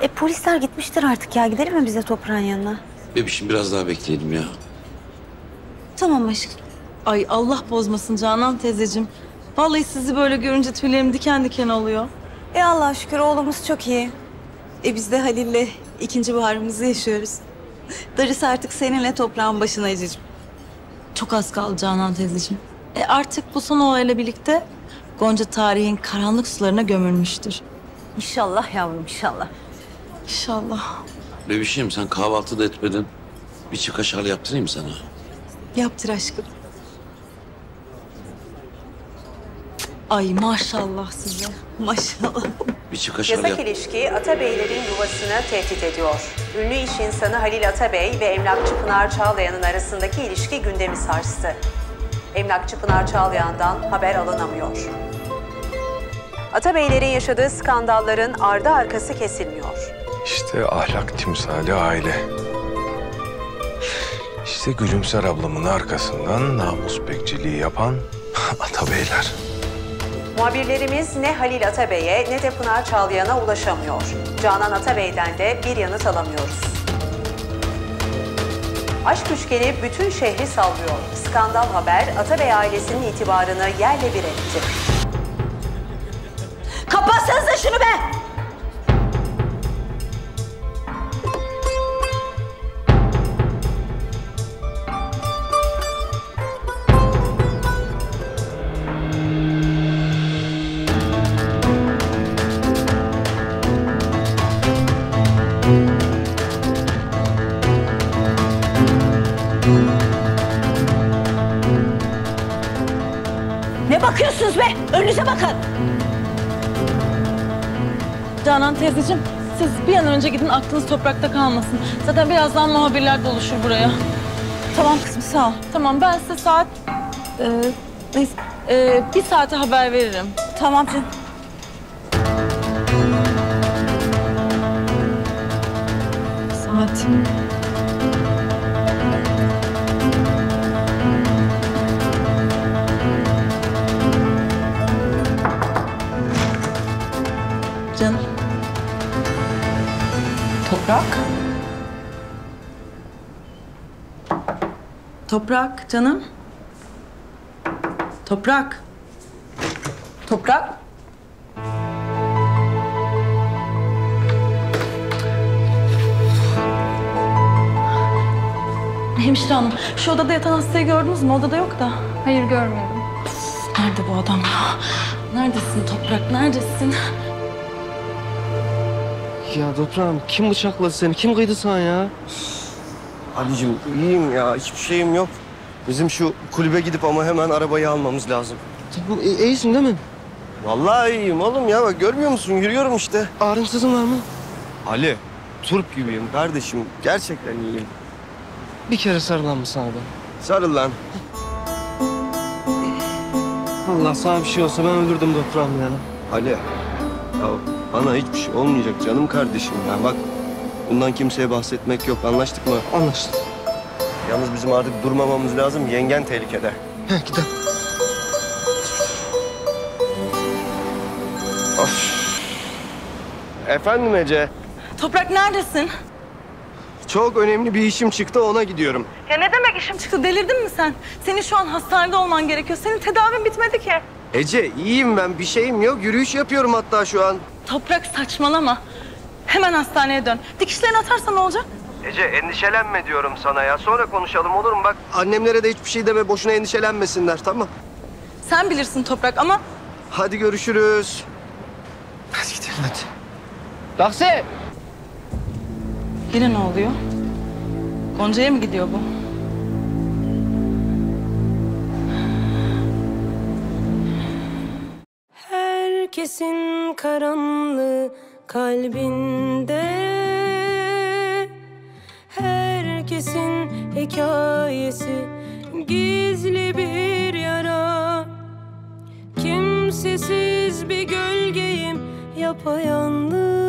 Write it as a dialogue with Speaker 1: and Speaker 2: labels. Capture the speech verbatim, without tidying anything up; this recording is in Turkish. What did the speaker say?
Speaker 1: E polisler gitmiştir artık ya. Gidelim mi bize toprağın yanına?
Speaker 2: Bebişim biraz daha bekleyelim ya.
Speaker 1: Tamam aşkım.
Speaker 3: Ay Allah bozmasın Canan teyzeciğim. Vallahi sizi böyle görünce tüylerim diken diken oluyor.
Speaker 1: E Allah'a şükür oğlumuz çok iyi. E biz de Halil'le ikinci baharımızı yaşıyoruz. Darısı artık seninle toprağın başına Ececiğim.
Speaker 3: Çok az kaldı Canan teyzeciğim. E artık bu son olayla birlikte Gonca tarihin karanlık sularına gömülmüştür.
Speaker 1: İnşallah yavrum inşallah.
Speaker 3: İnşallah.
Speaker 2: Bebişim sen kahvaltı da etmedin. Bir çıkaşal yaptırayım sana.
Speaker 1: Yaptır aşkım.
Speaker 3: Ay maşallah size.
Speaker 1: Maşallah.
Speaker 2: Bir çıkaşal
Speaker 4: Yasak
Speaker 2: yap.
Speaker 4: ilişki Atabeylerin yuvasını tehdit ediyor. Ünlü iş insanı Halil Atabey ve emlakçı Pınar Çağlayan'ın arasındaki ilişki gündemi sarstı. Emlakçı Pınar Çağlayan'dan haber alınamıyor. Atabeylerin yaşadığı skandalların ardı arkası kesilmiyor.
Speaker 5: İşte ahlak timsali aile. İşte Gülümser ablamın arkasından namus bekçiliği yapan Atabeyler.
Speaker 4: Muhabirlerimiz ne Halil Atabey'e ne de Pınar Çağlayan'a ulaşamıyor. Canan Atabey'den de bir yanıt alamıyoruz. Aşk üçgeni bütün şehri sallıyor. Skandal haber Atabey ailesinin itibarını yerle bir etti.
Speaker 1: Kapatsanıza şunu be! Ne bakıyorsunuz be? Önünüze bakın.
Speaker 3: Canan teyzeciğim siz bir an önce gidin aklınız toprakta kalmasın. Zaten birazdan muhabirler doluşur buraya.
Speaker 1: Tamam kızım sağ ol.
Speaker 3: Tamam ben size saat... E, neyse e, bir saate haber veririm.
Speaker 1: Tamam canım.
Speaker 3: Saat... Canım. Toprak. Toprak canım. Toprak. Toprak. Hemşire hanım, şu odada yatan hastayı gördünüz mü? Odada yok da.
Speaker 6: Hayır görmedim.
Speaker 3: Nerede bu adam ya? Neredesin Toprak, neredesin?
Speaker 7: Ya toprağım kim bıçakladı seni? Kim kıydı sana ya? Ali'cim iyiyim ya. Hiçbir şeyim yok. Bizim şu kulübe gidip ama hemen arabayı almamız lazım. Bu e, iyisin değil mi? Vallahi iyiyim oğlum ya. Bak görmüyor musun? Yürüyorum işte. Ağrınsızın var mı? Ali, turp gibiyim kardeşim. Gerçekten iyiyim. Bir kere sarılan mı sana da? Sarıl lan. Allah sana bir şey olsa ben öldürdüm toprağım ya. Ali, ya bana hiçbir şey olmayacak canım kardeşim ya. Bak bundan kimseye bahsetmek yok. Anlaştık mı? Anlaştık. Yalnız bizim artık durmamamız lazım. Yengen tehlikede. He gidelim. Of. Efendim Ece?
Speaker 3: Toprak neredesin?
Speaker 7: Çok önemli bir işim çıktı, ona gidiyorum.
Speaker 3: Ya ne demek işim çıktı? Delirdin mi sen? Senin şu an hastanede olman gerekiyor. Senin tedavin bitmedi ki.
Speaker 7: Ece iyiyim ben, bir şeyim yok. Yürüyüş yapıyorum hatta şu an.
Speaker 3: Toprak saçmalama. Hemen hastaneye dön. Dikişlerini atarsan ne olacak?
Speaker 7: Ece endişelenme diyorum sana ya. Sonra konuşalım olur mu? Bak annemlere de hiçbir şey deme, boşuna endişelenmesinler, tamam?
Speaker 3: Sen bilirsin Toprak ama...
Speaker 7: Hadi görüşürüz. Hadi gidelim hadi. Taksi!
Speaker 3: Yine ne oluyor? Gonca'ya mı gidiyor bu?
Speaker 8: Herkesin karanlığı kalbinde, herkesin hikayesi gizli bir yara. Kimsesiz bir gölgeyim yapayalnız.